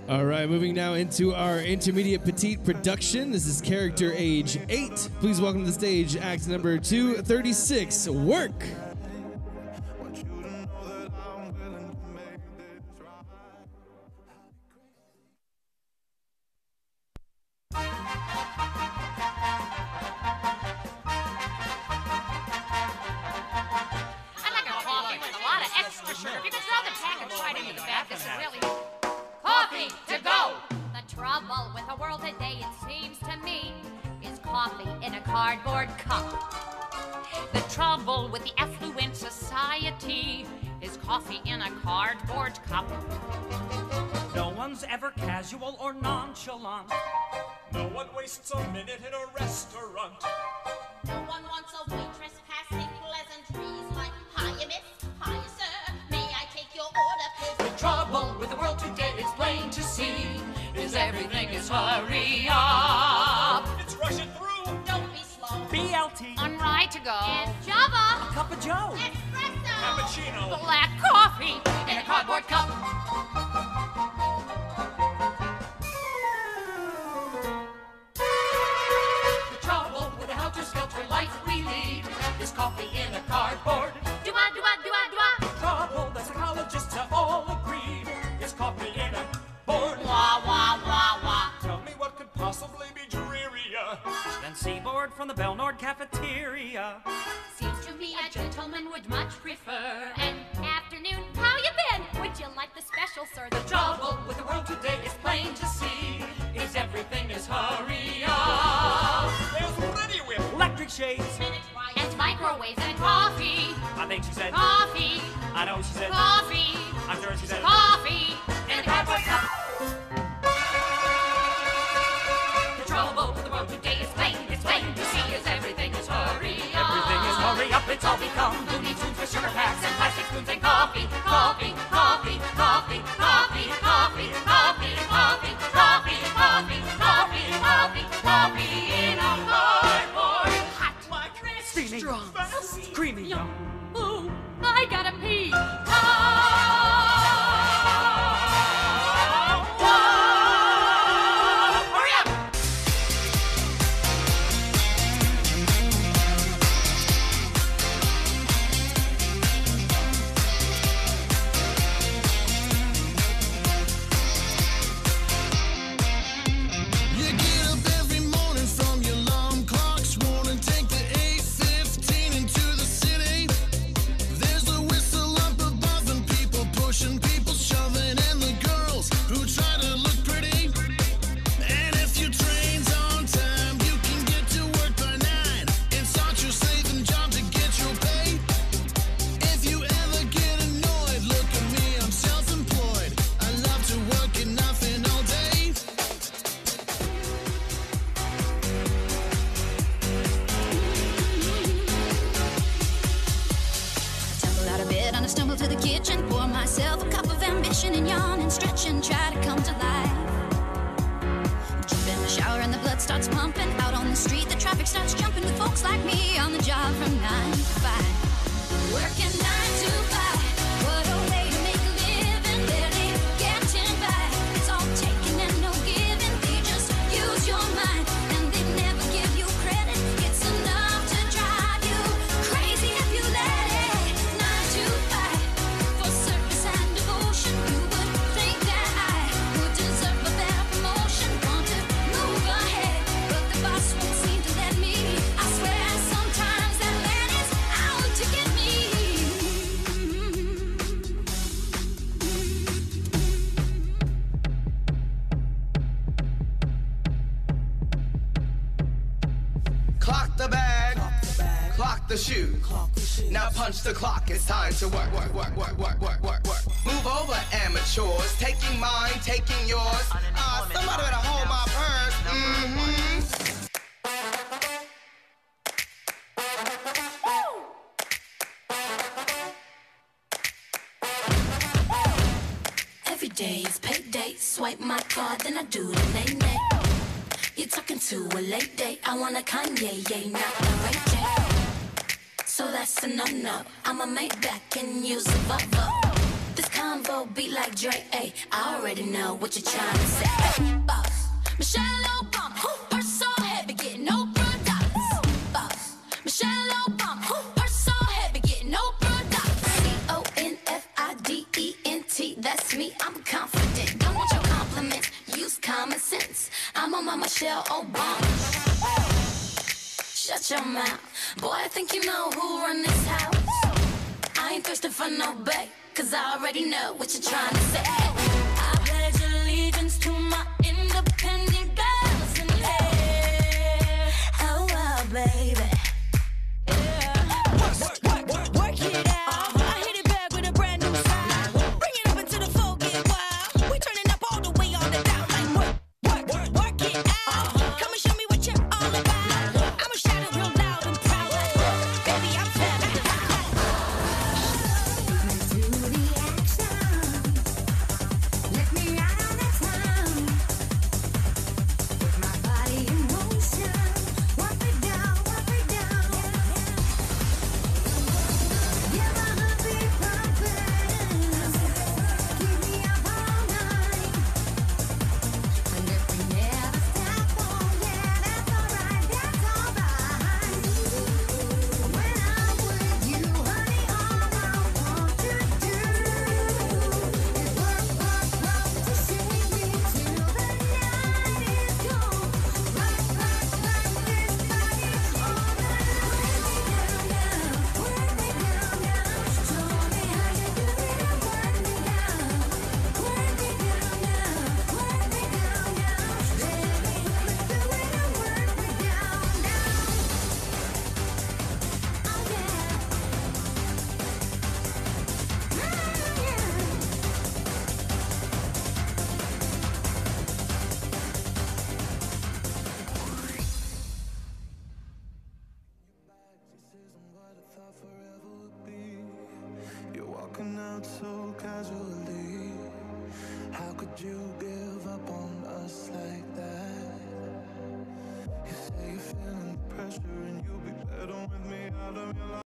All right, moving now into our intermediate petite production. This is character age 8. Please welcome to the stage act number 236, Work. Cardboard cup. The trouble with the affluent society is coffee in a cardboard cup. No one's ever casual or nonchalant. No one wastes a minute in a restaurant. No one wants a waitress passing pleasantries like, "Hiya, miss, hiya, sir, may I take your order, please?" The trouble with the world today is plain to see, is everything is hurry up. It's rushing through. Don't be slow. BLT. On right to go. It's Java. A cup of Joe. Espresso. Cappuccino. Black coffee in a cardboard cup. The trouble with the helter-skelter life we lead is coffee in a cardboard. Do-I. The trouble that psychologists have all agreed is coffee in a board. Wah, wah, wah, wah. Tell me what could possibly be drearier Then Seaboard from the Belnord cafeteria. Seems to me a gentleman would much prefer an afternoon. How you been? Would you like the special, sir? The trouble with the world today is plain to see, is everything is hurry up. There's Ready Whip. Electric shades. And microwaves and coffee. I think she said. Coffee. I know she said. Coffee. I'm sure she said. Coffee. In a cardboard cup. The trouble with the world today is plain to see, is everything is hurry up. Everything is hurry up. It's all become Looney Tunes with sugar packs and plastic spoons and coffee, coffee, coffee, coffee, coffee, coffee, coffee, coffee, coffee, coffee, coffee, coffee, coffee in a cardboard. Hot, Like steaming. fast. Creamy. Yum. Ooh, I gotta pee. Hurry up! You get up every morning from your alarm clock, sworn and take the 8:15 into the city. There's a whistle up above and people pushing, people shoving, and the girls who try to look pretty. And if your train's on time, you can get to work by 9 and start your saving job to get your pay. If you ever get annoyed, look at me, I'm self-employed. I love to work and nothing all day. Tumble out of bed and I stumble to the kitchen, pour myself a cup of ambition and yawn and stretch and try to come to life. Jump in the shower and the blood starts pumping. Out on the street, the traffic starts jumping with folks like me on the job from 9 to 5. Working 9 to 5. What a way to make a living. Barely getting by. It's all taking and no giving. They just use your mind and they never give you credit. It's enough to drive you crazy if you let it. 9 to 5 for service and devotion. You would think that I would deserve a better promotion. Want to move ahead, but the boss won't seem to let me. I swear sometimes that man is out to get me. Clock the bag, clock the shoe. Now punch the clock, it's time to work. Move over, amateurs, taking mine, taking yours. Somebody better hold my purse. Every day is payday. Swipe my card, then I do the nay-nay. You're talking to a late date. I want a Kanye, yeah, not the right day. So that's a no-no. I'ma make back and use a Volvo. This kind convo be like Drake, ayy. I already know what you're trying to say. Boss, Michelle Obama, purse so heavy, getting no products. Boss, Michelle Obama, purse so heavy, getting no products. CONFIDENT, that's me, I'm confident. Don't want your compliments, use common sense. I'm on my Michelle Obama. Shut your mouth, boy, I think you know who run this house. I ain't thirsty for no bae, cause I already know what you're trying to say. I pledge allegiance to my independent girls in here. Oh, wow, baby. Work it out. I hit it back with a brand new sound. Bring it up into the floor, get wild. We turning up all the way on the down. Like work it out. Come and show me what you're all about. I'ma shout it real loud and proud. Like, baby, I'm fat. Do the action. Let me ride on that clown. With my body in motion. Walk it down, walk it down. Yeah, my heart be pumping. Keep me up all night. And if we never stop, oh yeah, that's alright, that's alright. When I'm with you, honey, all I want to do is work to shake me till the night is gone. Rock this body all night. Work me down now, show me how you do it. Work me down, work me down now, work me down now, baby. Let's do it and work me down now. Oh This isn't what I thought forever would be. You're walking out so casually. How could you give up on us like that? You say you're feeling the pressure and you'll be better with me out of your life.